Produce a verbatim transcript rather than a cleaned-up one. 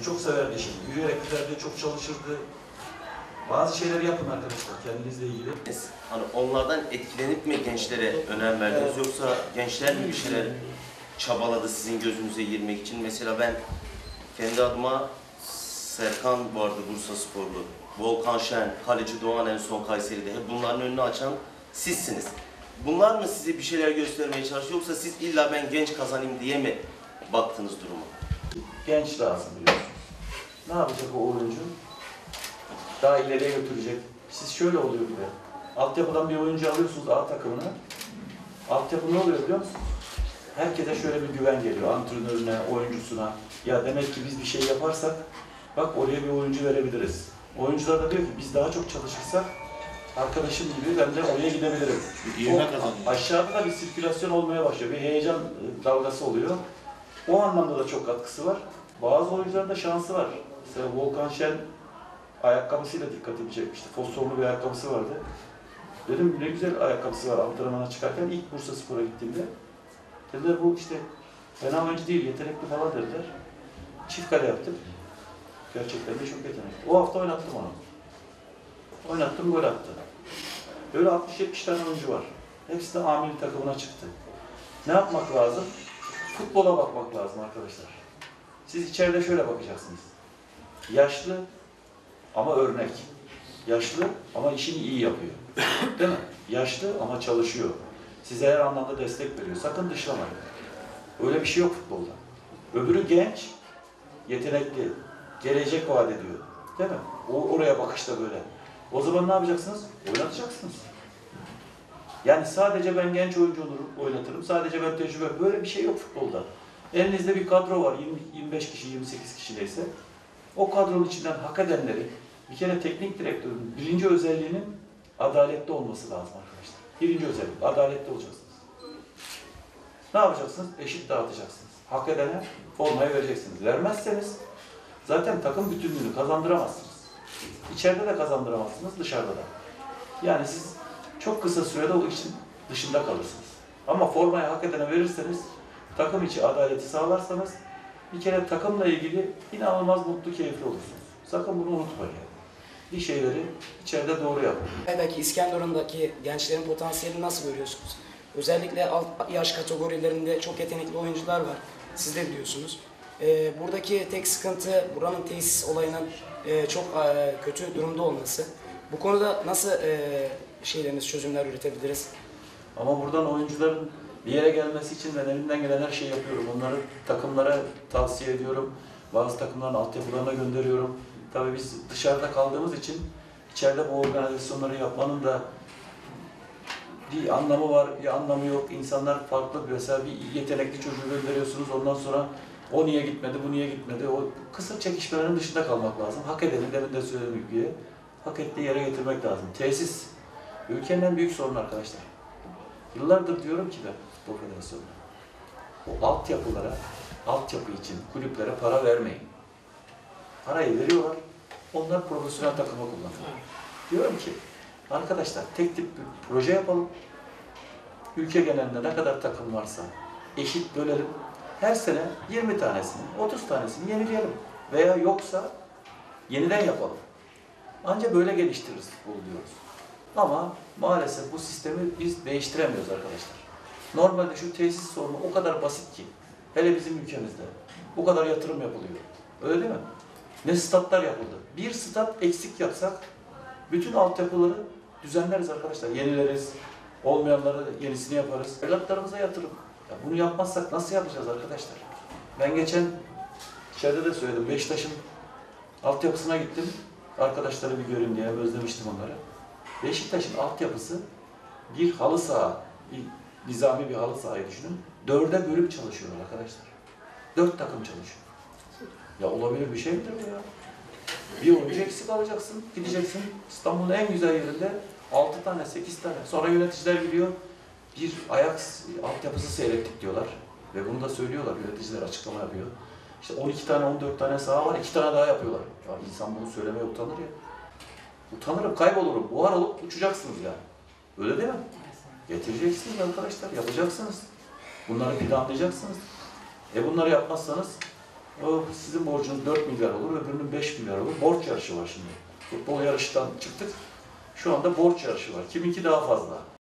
çok severdi işini. Yürüyerek giderdi, çok çalışırdı. Bazı şeyleri yapın arkadaşlar kendinizle ilgili. Hani onlardan etkilenip mi gençlere önem verdiniz yoksa gençler mi bir şeyler çabaladı sizin gözünüze girmek için? Mesela ben kendi adıma Serkan vardı Bursa Sporlu, Volkan Şen, Kaleci Doğan en son Kayseri'de. Hep bunların önünü açan sizsiniz. Bunlar mı size bir şeyler göstermeye çalışıyor yoksa siz illa ben genç kazanayım diye mi baktınız duruma? Genç lazım biliyorsunuz. Ne yapacak o oyuncu? Daha ileriye götürecek. Siz şöyle oluyor bir de. Altyapıdan bir oyuncu alıyorsunuz A takımına. Altyapı ne oluyor biliyor musunuz? Herkese şöyle bir güven geliyor. Antrenörüne, oyuncusuna. Ya demek ki biz bir şey yaparsak bak oraya bir oyuncu verebiliriz. Oyuncular da diyor ki biz daha çok çalışırsak arkadaşım gibi ben de oraya gidebilirim. O, aşağıda da bir sirkülasyon olmaya başlıyor. Bir heyecan dalgası oluyor. O anlamda da çok katkısı var. Bazı oyuncuların da şansı var. Mesela Volkan Şen ayakkabısıyla dikkatimi çekmişti. Fosforlu bir ayakkabısı vardı. Dedim ne güzel ayakkabısı var antrenmana çıkarken ilk Bursa Spor'a gittiğimde. Dediler bu işte fena oyuncu değil, yetenekli falan dediler. Çift kale yaptık. Gerçekten de çok yetenekli. O hafta oynattım onu. Oynattım, gol attı. Böyle altmış yetmiş tane oyuncu var. Hepsi de A milli takımına çıktı. Ne yapmak lazım? Futbola bakmak lazım arkadaşlar. Siz içeride şöyle bakacaksınız. Yaşlı ama örnek. Yaşlı ama işini iyi yapıyor. Değil mi? Yaşlı ama çalışıyor. Size her anlamda destek veriyor. Sakın dışlamayın. Öyle bir şey yok futbolda. Öbürü genç, yetenekli, gelecek vaat ediyor. Değil mi? O, oraya bakışta böyle. O zaman ne yapacaksınız? Oynatacaksınız. Yani sadece ben genç oyuncu olurum, oynatırım. Sadece ben tecrübe. Böyle bir şey yok futbolda. Elinizde bir kadro var. yirmi yirmi beş kişi, yirmi sekiz kişi neyse. O kadronun içinden hak edenleri, bir kere teknik direktörün birinci özelliğinin adaletli olması lazım arkadaşlar. Birinci özellik, adaletli olacaksınız. Ne yapacaksınız? Eşit dağıtacaksınız. Hak edene formayı vereceksiniz. Vermezseniz zaten takım bütünlüğünü kazandıramazsınız. İçeride de kazandıramazsınız, dışarıda da. Yani siz çok kısa sürede o işin dışında kalırsınız. Ama formayı hak edene verirseniz, takım içi adaleti sağlarsanız, bir kere takımla ilgili inanılmaz mutlu, keyifli olursunuz. Sakın bunu unutmayın. Bir şeyleri içeride doğru yapın. Belki İskenderun'daki gençlerin potansiyelini nasıl görüyorsunuz? Özellikle alt yaş kategorilerinde çok yetenekli oyuncular var. Siz de biliyorsunuz. Ee, buradaki tek sıkıntı buranın tesis olayının e, çok e, kötü durumda olması. Bu konuda nasıl e, şeyleriniz, çözümler üretebiliriz? Ama buradan oyuncuların bir yere gelmesi için ben elimden gelen her şeyi yapıyorum. Onları takımlara tavsiye ediyorum. Bazı takımların altyapılarına gönderiyorum. Tabii biz dışarıda kaldığımız için içeride bu organizasyonları yapmanın da bir anlamı var, bir anlamı yok. İnsanlar farklı. Mesela bir yetenekli çocuğu gönderiyorsunuz. Ondan sonra o niye gitmedi, bu niye gitmedi? O kısa çekişmelerin dışında kalmak lazım. Hak edeni, demin de söyledim gibi, hak ettiği yere getirmek lazım. Tesis, ülkenin en büyük sorunu arkadaşlar. Yıllardır diyorum ki ben futbol federasyonuna, o altyapılara, altyapı için kulüplere para vermeyin. Parayı veriyorlar, onlar profesyonel takıma kullanıyor. Diyorum ki, arkadaşlar tek tip bir proje yapalım. Ülke genelinde ne kadar takım varsa eşit bölelim. Her sene yirmi tanesini, otuz tanesini yenileyelim. Veya yoksa yeniden yapalım. Ancak böyle geliştiririz futbol diyoruz. Ama maalesef bu sistemi biz değiştiremiyoruz arkadaşlar. Normalde şu tesis sorunu o kadar basit ki, hele bizim ülkemizde bu kadar yatırım yapılıyor. Öyle değil mi? Ne statlar yapıldı. Bir stat eksik yapsak bütün altyapıları düzenleriz arkadaşlar. Yenileriz, olmayanları yenisini yaparız. Evlatlarımıza yatırım. Ya bunu yapmazsak nasıl yapacağız arkadaşlar? Ben geçen içeride de söyledim. Beşiktaş'ın altyapısına gittim. Arkadaşları bir görün diye özlemiştim onları. Beşiktaş'ın altyapısı bir halı saha, bir nizami bir halı sahayı düşünün. Dörde bölüp çalışıyorlar arkadaşlar. Dört takım çalışıyor. Ya olabilir bir şey midir bu ya? Bir oyuncu eksik alacaksın, gideceksin İstanbul'un en güzel yerinde altı tane, sekiz tane. Sonra yöneticiler gidiyor, bir ayak altyapısı seyrettik diyorlar. Ve bunu da söylüyorlar, yöneticiler açıklama yapıyor. İşte on iki tane, on dört tane saha var, iki tane daha yapıyorlar. Ya insan bunu söylemeye utanır ya. Utanırım, kaybolurum. Buhar olup uçacaksınız yani. Öyle değil mi? Getireceksiniz arkadaşlar, yapacaksınız. Bunları planlayacaksınız. E bunları yapmazsanız O sizin borcunuz dört milyar olur, öbürünün beş milyar olur. Borç yarışı var şimdi. Futbol yarıştan çıktık. Şu anda borç yarışı var. Kiminki daha fazla?